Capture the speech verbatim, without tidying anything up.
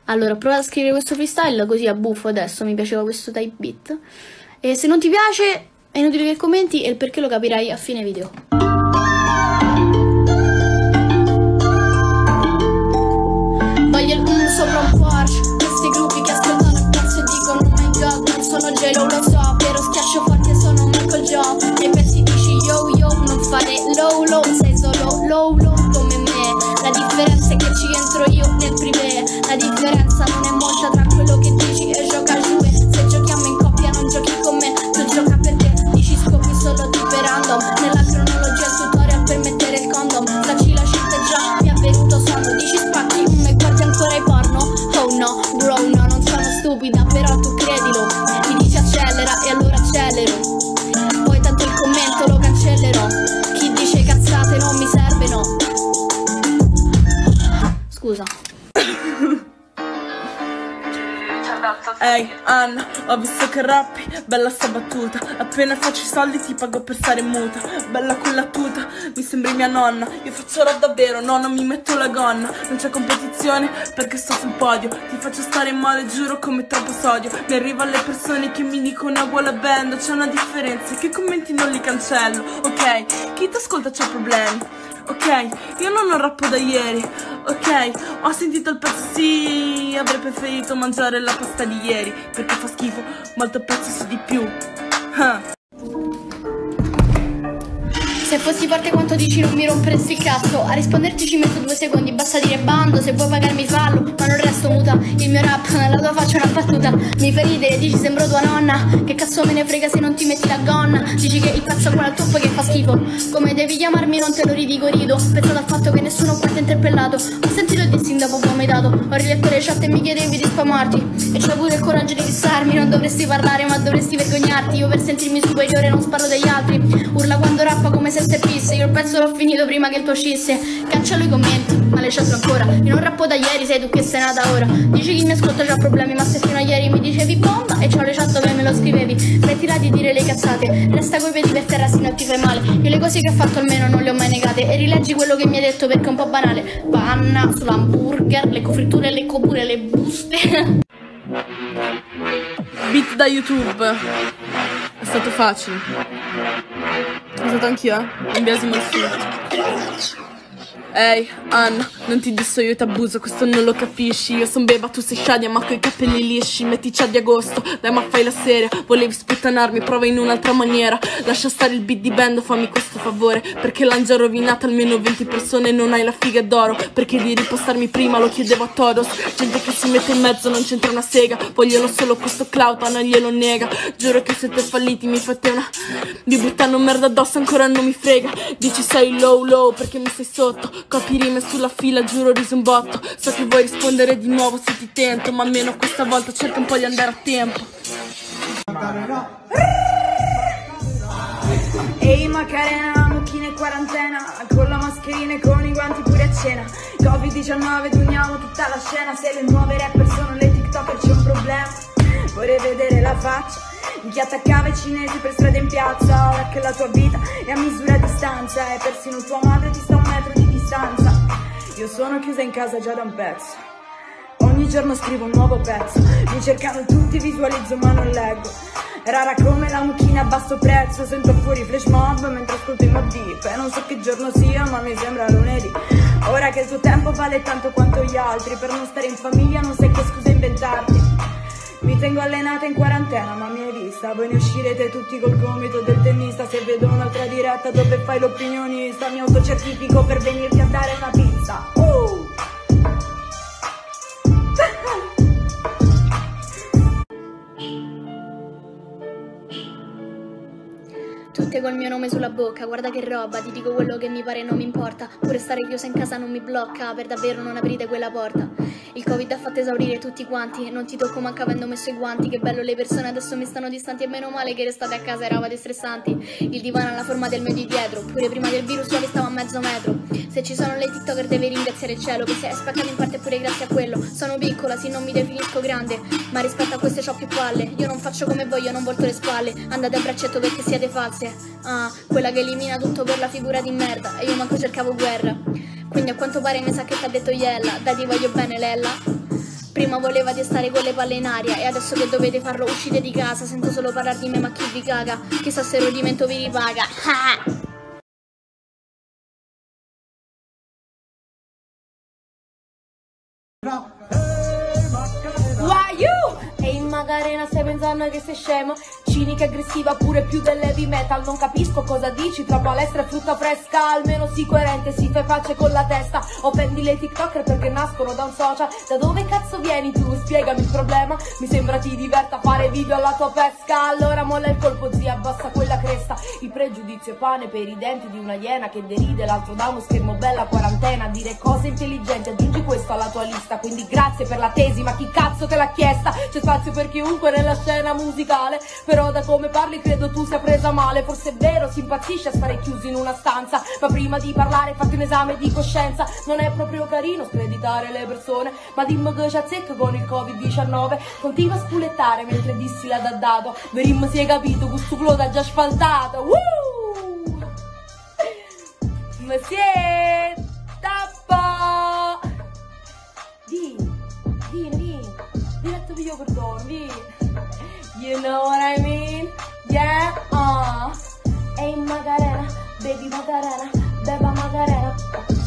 Allora, ho provato a scrivere questo freestyle così a buffo adesso, mi piaceva questo type beat. E se non ti piace è inutile che commenti e il perché lo capirai a fine video. Voglio il boom sopra un Porsche, questi gruppi che ascoltano il pezzo e dicono oh my god, non sono gelo, lo so, però schiaccio forte sono Michael Joe. Nei pezzi dici yo yo, non fare low low, sei solo low low come me. La differenza è che ci entro io nel privé, la differenza non è molta tra quello che dici e gioca giù. Se giochiamo in coppia non giochi con me, tu gioca per te, dici scopri solo tipe random. Nella cronologia il tutorial per mettere il condom, sacci la scelta è già, mi è venuto sonno, dici spacchi um, e guardi ancora i porno. Oh no, bro no, non sono stupida, però tu credilo, mi dici accelera e allora accelero, poi tanto il commento lo cancellerò, chi dice cazzate non mi serve no. Scusa. Ehi hey, Anna, ho visto che rappi, bella sta battuta. Appena faccio i soldi ti pago per stare muta. Bella quella tuta, mi sembri mia nonna. Io faccio rap davvero, no, non mi metto la gonna. Non c'è competizione perché sto sul podio. Ti faccio stare male, giuro, come troppo sodio. Mi arriva alle persone che mi dicono uguale band. C'è una differenza, che commenti non li cancello. Ok, chi ti ascolta c'ha problemi. Ok, io non ho rappo da ieri. Ok, ho sentito il pezzo, sì, avrei preferito mangiare la pasta di ieri, perché fa schifo, ma il tuo pezzo su di più. Huh. Se fossi parte quanto dici non mi romperesti il cazzo. A risponderti ci metto due secondi, basta dire bando. Se vuoi pagarmi fallo, ma non resto muta. Il mio rap, la tua faccia è una battuta. Mi fai ridere, dici sembro tua nonna. Che cazzo me ne frega se non ti metti la gonna. Dici che il pezzo è buono al top che fa schifo. Come devi chiamarmi non te lo ridico rido. Penso dal fatto che nessuno qua ti è interpellato. Ho sentito il dissing dopo vomitato. Ho riletto le chat e mi chiedevi di spamarti. E c'ho pure il coraggio di dissarmi. Non dovresti parlare ma dovresti vergognarti. Io per sentirmi superiore non sparo dagli altri. Urla quando rappa come se se pisse. Io il pezzo l'ho finito prima che il tuo uscisse. Cancello i commenti, ma le chat ancora. Io non rappo da ieri, sei tu che sei nata ora. Dici chi mi ascolta c'ha problemi, ma se fino a ieri mi dicevi bomba e c'ho le chat dove me lo scrivevi. Smettila di dire le cazzate, resta coi piedi per terra se non ti fai male. Io le cose che ho fatto almeno non le ho mai negate. E rileggi quello che mi hai detto perché è un po' banale. Panna sull'hamburger, lecco fritture, lecco pure le buste. Beat da YouTube. È stato facile. È stato anch'io, eh? Un biasimo al sud. Ehi, hey, Anna, non ti disso io ti abuso, questo non lo capisci. Io son beba, tu sei Shadia, ma coi capelli lisci. Mettici a di agosto, dai ma fai la seria. Volevi sputtanarmi, prova in un'altra maniera. Lascia stare il beat di band, fammi questo favore. Perché l'han già rovinata almeno venti persone e non hai la figa d'oro. Perché di ripostarmi prima lo chiedevo a Todos. Gente che si mette in mezzo, non c'entra una sega. Vogliono solo questo clout, ma non glielo nega. Giuro che siete falliti, mi fate una... Vi buttano merda addosso, ancora non mi frega. Dici sei low low perché mi stai sotto. Copi rime sulla fila, giuro riso un botto. So che vuoi rispondere di nuovo se ti tento, ma almeno questa volta cerca un po' di andare a tempo. Ehi Macarena, mucchina in quarantena, con la mascherina e con i guanti pure a cena. Covid diciannove, duniamo tutta la scena. Se le nuove rapper sono le tiktoker c'è un problema. Vorrei vedere la faccia di chi attaccava i cinesi per strada in piazza. Ora che la tua vita è a misura a distanza e persino tua madre ti sta a un metro di distanza. Io sono chiusa in casa già da un pezzo. Ogni giorno scrivo un nuovo pezzo. Mi cercano tutti, visualizzo ma non leggo. Rara come la mucchina a basso prezzo. Sento fuori flash mob mentre ascolto i Mobb Deep. E non so che giorno sia ma mi sembra lunedì. Ora che il tuo tempo vale tanto quanto gli altri. Per non stare in famiglia non sai che scusa inventarti. Mi tengo allenata in quarantena ma mi hai vista. Voi ne uscirete tutti col gomito del tennista. Se vedo un'altra diretta dove fai l'opinionista mi autocertifico per venirti a dare una pizza. uh! Tutte col mio nome sulla bocca, guarda che roba, ti dico quello che mi pare e non mi importa. Pure stare chiusa in casa non mi blocca, per davvero non aprite quella porta. Il Covid ha fatto esaurire tutti quanti, non ti tocco manco avendo messo i guanti. Che bello, le persone adesso mi stanno distanti e meno male che restate a casa, eravate stressanti. Il divano alla forma del mio di dietro, pure prima del virus io stavo a mezzo metro. Se ci sono le tiktoker devi ringraziare il cielo, che si è spaccato in parte pure grazie a quello. Sono piccola, sì non mi definisco grande, ma rispetto a queste c'ho più palle. Io non faccio come voglio, non volto le spalle, andate a braccetto perché siete false. Ah, quella che elimina tutto per la figura di merda, e io manco cercavo guerra. Quindi a quanto pare mi sa che t'ha detto Iella, dai ti voglio bene Lella. Prima volevate stare con le palle in aria e adesso che dovete farlo uscite di casa. Sento solo parlare di me, ma chi vi caga? Chissà se il rodimento vi ripaga. Why you? E in Magarena stai pensando che sei scema? Cinica e aggressiva pure più del heavy metal. Non capisco cosa dici, tra palestra e frutta fresca. Almeno sii coerente, si fai pace con la testa. Offendi le tiktoker perché nascono da un social. Da dove cazzo vieni tu? Spiegami il problema. Mi sembra ti diverta fare video alla tua pesca. Allora molla il colpo zia, abbassa quella cresta. Il pregiudizio è pane per i denti di una iena che deride l'altro da uno schermo bella quarantena. Dire cose intelligenti, aggiungi questo alla tua lista. Quindi grazie per la tesi, ma chi cazzo te l'ha chiesta? C'è spazio per chiunque nella scena musicale, però da come parli credo tu sia presa male. Forse è vero, si impazzisce a stare chiusi in una stanza, ma prima di parlare fatti un esame di coscienza. Non è proprio carino screditare le persone, ma dimmi che c'è zecca con il covid diciannove. Continua a spulettare mentre dissi la daddato. Verim si è capito, questo flow da già asfaltato. Woo! Ma si è tappa. Di, di, di, diretto video perdono, di. You know what I mean? Yeah, uh. Ehi Magarena, baby Magarena, beba Magarena.